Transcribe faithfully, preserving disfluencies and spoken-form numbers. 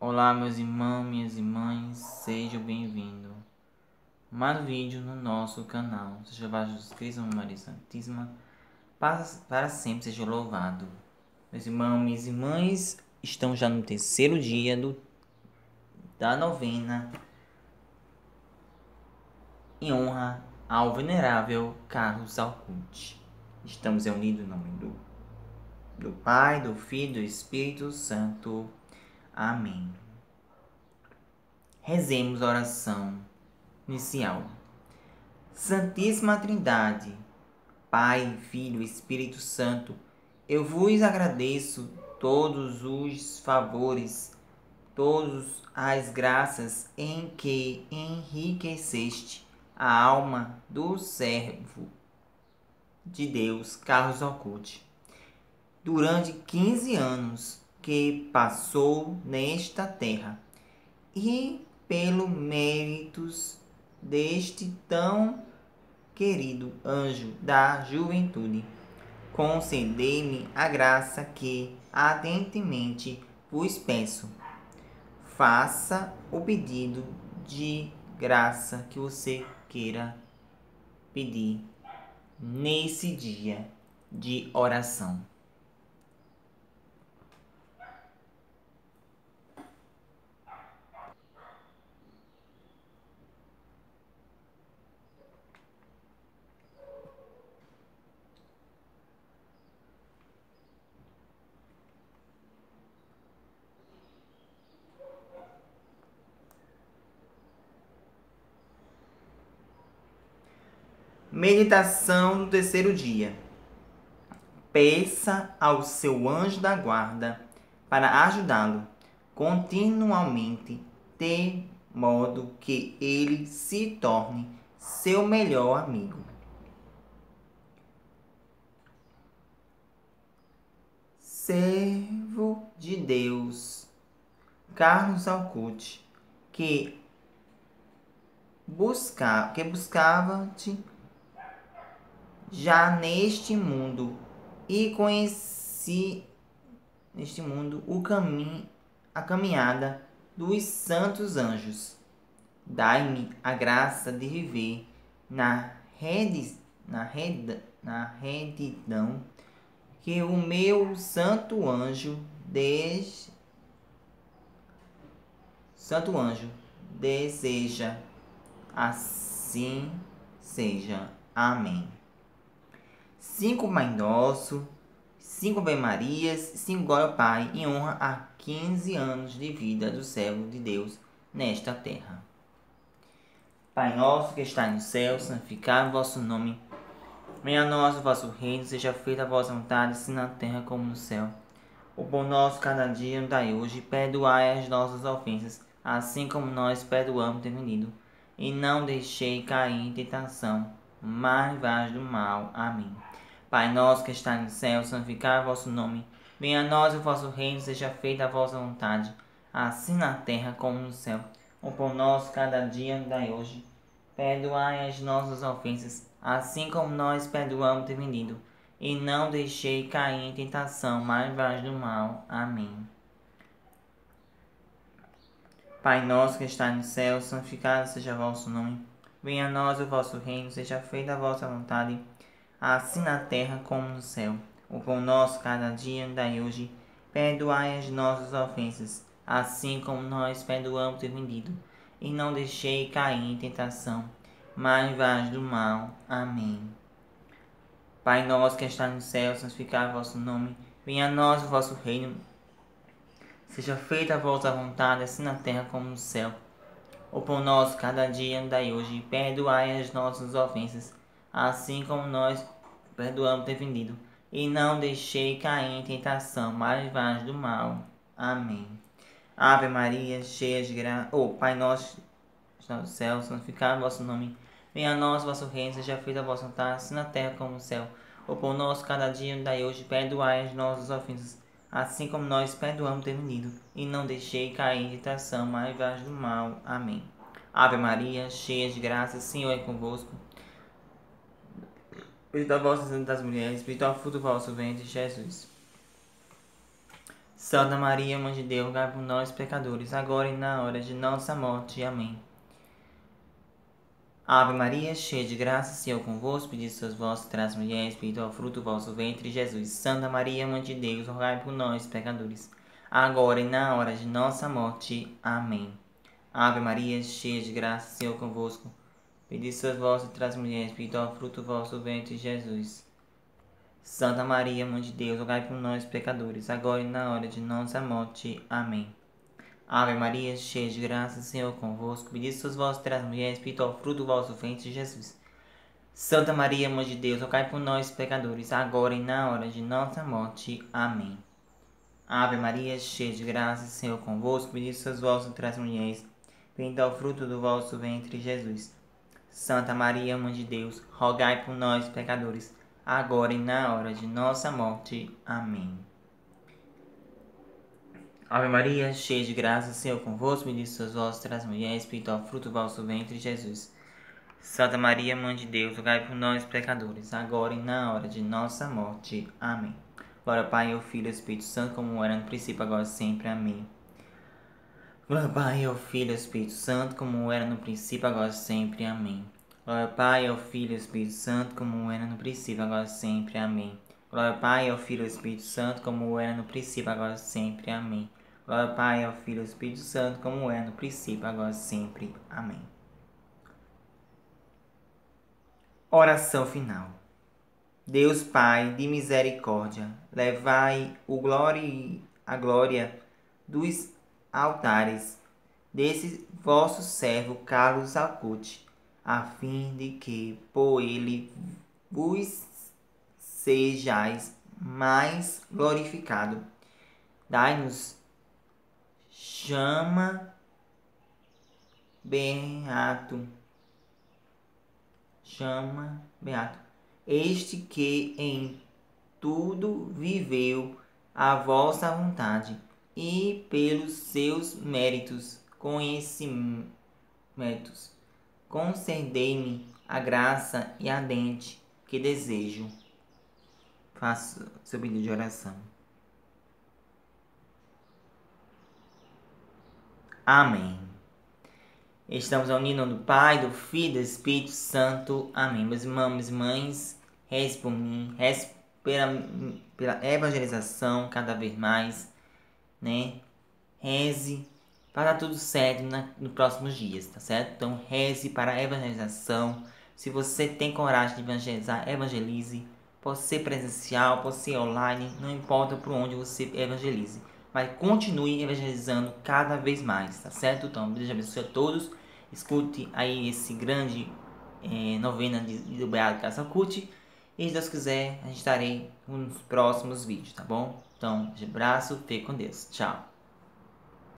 Olá, meus irmãos, minhas irmãs, sejam bem-vindos. Mais um vídeo no nosso canal. Seja louvado Jesus Cristo, Maria Santíssima, para, para sempre seja louvado. Meus irmãos, minhas irmãs, estamos já no terceiro dia do, da novena em honra ao venerável Carlos Alcude. Estamos reunidos em nome do, do Pai, do Filho e do Espírito Santo. Amém. Rezemos a oração inicial. Santíssima Trindade, Pai, Filho e Espírito Santo, eu vos agradeço todos os favores, todas as graças em que enriqueceste a alma do servo de Deus, Carlos Alcude, durante quinze anos que passou nesta terra, e pelos méritos deste tão querido anjo da juventude, concedei-me a graça que ardentemente vos peço. Faça o pedido de graça que você queira pedir nesse dia de oração. Meditação do terceiro dia. Peça ao seu anjo da guarda para ajudá-lo continuamente, de modo que ele se torne seu melhor amigo. Servo de Deus, Carlos Alcude, que busca, que buscava-te já neste mundo e conheci neste mundo o caminho, a caminhada dos santos anjos. Dai-me a graça de viver na rede, na rede, na retidão que o meu santo anjo des, santo anjo deseja. Assim seja. Amém. Cinco Pai Nosso, cinco Ave Marias, cinco Glória ao Pai, em honra a quinze anos de vida do servo de Deus nesta terra. Pai nosso que está no céu, santificado o vosso nome. Venha a nós o vosso reino, seja feita a vossa vontade, assim na terra como no céu. O pão nosso cada dia nos dai hoje, perdoai as nossas ofensas, assim como nós perdoamos o venido. E não deixei cair em tentação, mas livrai do mal. Amém. Pai nosso que está no céu, santificado o vosso nome. Venha a nós o vosso reino, seja feita a vossa vontade, assim na terra como no céu. O pão nosso cada dia nos dai hoje. Perdoai as nossas ofensas, assim como nós perdoamos o venido. E não deixei cair em tentação, mas livrai do mal. Amém. Pai nosso que está no céu, santificado seja o vosso nome. Venha a nós o vosso reino, seja feita a vossa vontade, assim na terra como no céu. O pão nosso cada dia nos dai hoje. Perdoai as nossas ofensas, assim como nós perdoamos o vendido. E não deixei cair em tentação, mas livrai do mal. Amém. Pai nosso que está no céu, santificado o vosso nome. Venha a nós o vosso reino. Seja feita a vossa vontade, assim na terra como no céu. O pão nosso cada dia nos dai hoje. Perdoai as nossas ofensas, assim como nós perdoamos ter vendido. E não deixei cair em tentação, mas livrai do mal. Amém. Ave Maria, cheia de graça. Oh, Pai nosso, está no céu, santificado o vosso nome. Venha a nós o vosso reino, seja feita a vossa vontade, assim na terra como no céu. O pão nosso cada dia nos dai hoje. Perdoai as nossas ofensas, assim como nós perdoamos ter venido. E não deixei cair em tentação, mas livrai do mal. Amém. Ave Maria, cheia de graça, o Senhor é convosco. Bendita vós das mulheres, bendito é o fruto do vosso ventre, Jesus. Santa Maria, Mãe de Deus, rogai por nós, pecadores, agora e na hora de nossa morte. Amém. Ave Maria, cheia de graça, o Senhor convosco, bendita sois vós entre as mulheres, bendito é o fruto do vosso ventre, Jesus. Santa Maria, Mãe de Deus, rogai por nós, pecadores, agora e na hora de nossa morte. Amém. Ave Maria, cheia de graça, o Senhor convosco, bendita sois vós entre as mulheres, bendito é o fruto do vosso ventre, Jesus. Santa Maria, Mãe de Deus, rogai por nós, pecadores, agora e na hora de nossa morte. Amém. Ave Maria, cheia de graça, o Senhor convosco, bendita sois vós entre as mulheres, bendito é o fruto do vosso ventre, Jesus. Santa Maria, Mãe de Deus, rogai por nós, pecadores, agora e na hora de nossa morte. Amém. Ave Maria, cheia de graça, o Senhor convosco, bendita sois vós entre as mulheres, bendito é o fruto do vosso ventre, Jesus. Santa Maria, Mãe de Deus, rogai por nós, pecadores, agora e na hora de nossa morte. Amém. Ave Maria, cheia de graça, o Senhor convosco, bendita sois vós entre as mulheres, bendito é o fruto do vosso ventre, Jesus. Santa Maria, Mãe de Deus, rogai por nós, pecadores, agora e na hora de nossa morte. Amém. Glória ao Pai, ao Filho e ao Espírito Santo, como era no princípio, agora e sempre. Amém. Glória ao Pai, ao Filho e ao Espírito Santo, como era no princípio, agora e sempre. Amém. Glória ao Pai, ao Filho e ao Espírito Santo, como era no princípio, agora e sempre. Amém. Glória ao Pai, ao Filho e ao Espírito Santo, como era no princípio, agora e sempre. Amém. Glória ao Pai, ao Filho e ao Espírito Santo, como é no princípio, agora e sempre. Amém. Oração final. Deus Pai de misericórdia, levai o glória, a glória dos altares desse vosso servo Carlos Acuti, a fim de que por ele vos sejais mais glorificado. Dai-nos chama beato, chama beato, este que em tudo viveu a vossa vontade e pelos seus méritos, conhecimentos, concedei-me a graça e a dente que desejo. Faça seu pedido de oração. Amém. Estamos unindo do Pai, do Filho e do Espírito Santo. Amém. Meus irmãos, minhas mães, reze por mim, reze pela, pela evangelização cada vez mais, né? Reze para dar tudo certo na, nos próximos dias, tá certo? Então, reze para a evangelização. Se você tem coragem de evangelizar, evangelize. Pode ser presencial, pode ser online, não importa por onde você evangelize. Mas continue evangelizando cada vez mais, tá certo? Então, Deus abençoe a todos. Escute aí esse grande é, novena de, de, do Beato Carlos Acuti. E se Deus quiser, a gente estarei nos próximos vídeos, tá bom? Então, de abraço, fique com Deus. Tchau.